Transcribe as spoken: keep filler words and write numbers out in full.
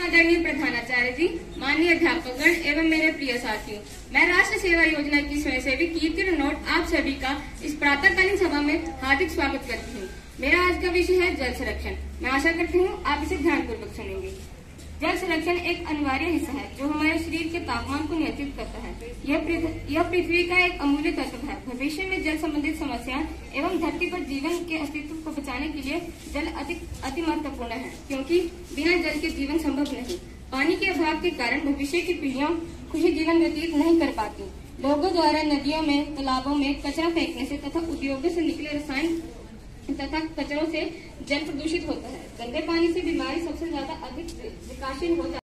आदरणीय प्रधानाचार्य जी, माननीय अध्यापकगण एवं मेरे प्रिय साथियों, मैं राष्ट्र सेवा योजना की स्वयंसेवी कीर्ति रनौत आप सभी का इस प्रातःकालीन सभा में हार्दिक स्वागत करती हूँ। मेरा आज का विषय है जल संरक्षण। मैं आशा करती हूँ आप इसे ध्यानपूर्वक सुनेंगे। जल संरक्षण एक अनिवार्य हिस्सा है जो हमारे शरीर के तापमान को नियंत्रित करता है। यह पृथ्वी का एक अमूल्य तत्व है। भविष्य में जल संबंधित समस्याएं एवं धरती पर जीवन के अस्तित्व को बचाने के लिए जल अति अति महत्वपूर्ण है, क्योंकि बिना जल के जीवन संभव नहीं। पानी के अभाव के कारण भविष्य की पीढ़ियां खुशी जीवन व्यतीत नहीं कर पाती। लोगों द्वारा नदियों में, तालाबों में कचरा फेंकने से तथा उद्योगों से निकले रसायन तथा कचरों से जल प्रदूषित होता है। गंदे पानी से बीमारी सबसे ज्यादा अधिक विकासशील हो जाती है।